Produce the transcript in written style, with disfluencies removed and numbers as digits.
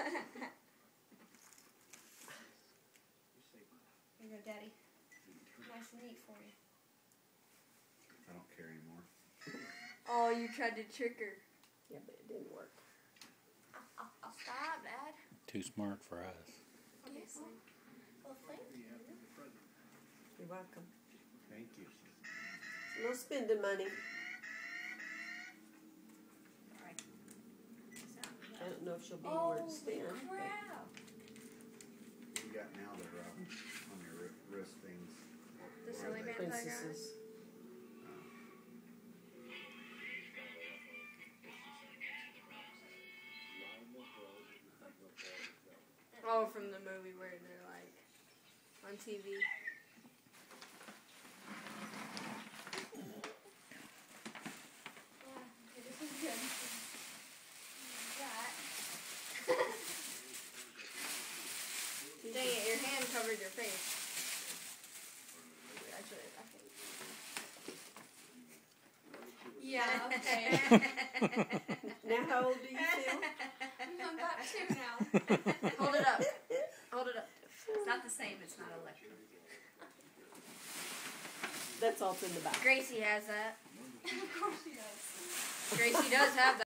Here you go, Daddy. Nice and neat for you. I don't care anymore. Oh, you tried to trick her. Yeah, but it didn't work. I'll stop, Dad. Too smart for us. Obviously. Well, thank you. You're welcome. Thank you. No spending money. Alright. I don't know if she'll be anywhere to spend. Crap. You got now they're on your wrist things. The Or silly they- man Princesses. Oh, from the movie where they're like on TV. Yeah, okay, this is good. That. Dang it, your hand covered your face. Actually, I think. Yeah, okay. Now how old do you feel? I'm about 2 now. Hold it up. Hold it up. It's not the same. It's not electric. That's all in the back. Gracie has that. Of course she does. Gracie does have that.